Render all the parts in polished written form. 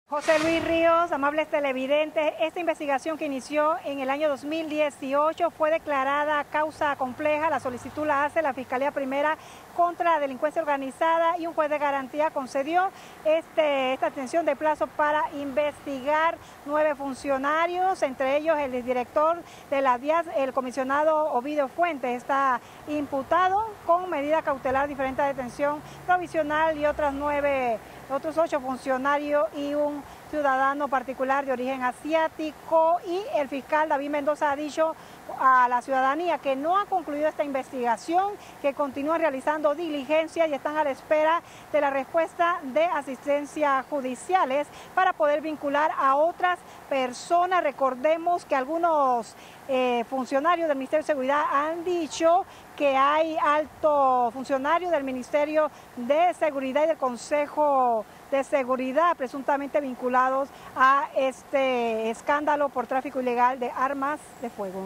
José Luis Ríos, amables televidentes, esta investigación que inició en el año 2018 fue declarada causa compleja. La solicitud la hace la Fiscalía Primera contra la Delincuencia Organizada y un juez de garantía concedió esta extensión de plazo para investigar 9 funcionarios, entre ellos el director de la DIAF, el comisionado Ovidio Fuentes, está imputado con medida cautelar diferente de detención provisional y otros 8 funcionarios y un ciudadano particular de origen asiático, y el fiscal David Mendoza ha dicho a la ciudadanía que no ha concluido esta investigación, que continúan realizando diligencias y están a la espera de la respuesta de asistencias judiciales para poder vincular a otras personas. Recordemos que algunos funcionarios del Ministerio de Seguridad han dicho que hay altos funcionarios del Ministerio de Seguridad y del Consejo de Seguridad presuntamente vinculados a este escándalo por tráfico ilegal de armas de fuego.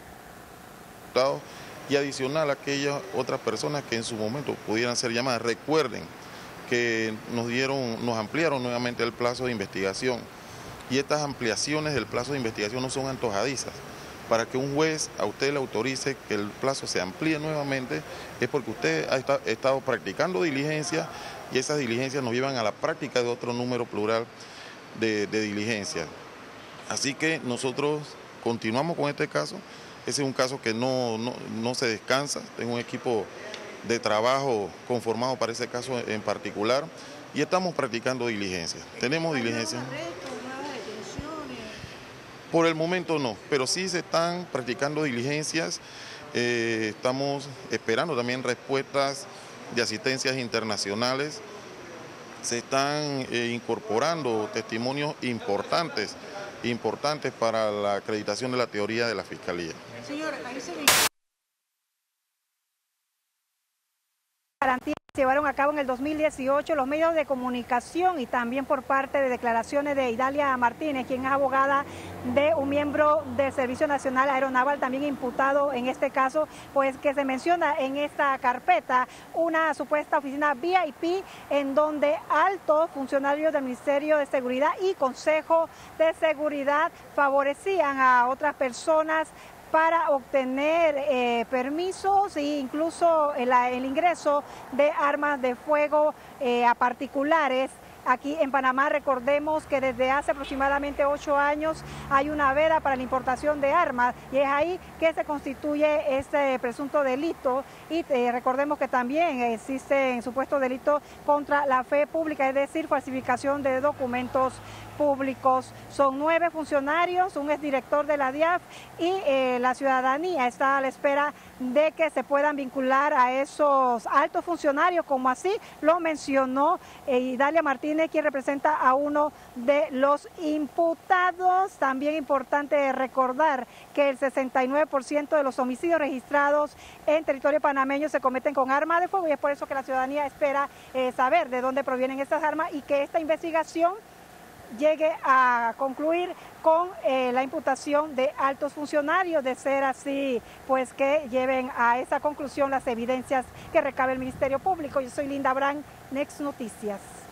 Y adicional a aquellas otras personas que en su momento pudieran ser llamadas. Recuerden que nos ampliaron nuevamente el plazo de investigación, y estas ampliaciones del plazo de investigación no son antojadizas. Para que un juez a usted le autorice que el plazo se amplíe nuevamente es porque usted ha estado practicando diligencias, y esas diligencias nos llevan a la práctica de otro número plural de diligencias. Así que nosotros continuamos con este caso. Ese es un caso que no se descansa. Tengo un equipo de trabajo conformado para ese caso en particular y estamos practicando diligencias. Tenemos diligencias. Por el momento no, pero sí se están practicando diligencias. Estamos esperando también respuestas de asistencias internacionales. Se están incorporando testimonios importantes para la acreditación de la teoría de la Fiscalía. Señor, ahí se llevaron a cabo en el 2018 los medios de comunicación y también por parte de declaraciones de Idalia Martínez, quien es abogada de un miembro del Servicio Nacional Aeronaval, también imputado en este caso, pues que se menciona en esta carpeta una supuesta oficina VIP en donde altos funcionarios del Ministerio de Seguridad y Consejo de Seguridad favorecían a otras personas para obtener permisos e incluso el ingreso de armas de fuego a particulares. Aquí en Panamá recordemos que desde hace aproximadamente 8 años hay una veda para la importación de armas, y es ahí que se constituye este presunto delito, y recordemos que también existen supuestos delitos contra la fe pública, es decir, falsificación de documentos públicos. Son 9 funcionarios, un exdirector de la DIAF, y la ciudadanía está a la espera de que se puedan vincular a esos altos funcionarios, como así lo mencionó Idalia Martínez, quien representa a uno de los imputados. También importante recordar que el 69% de los homicidios registrados en territorio panameño se cometen con armas de fuego, y es por eso que la ciudadanía espera saber de dónde provienen estas armas y que esta investigación llegue a concluir con la imputación de altos funcionarios. De ser así, pues que lleven a esa conclusión las evidencias que recabe el Ministerio Público. Yo soy Linda Brand, Next Noticias.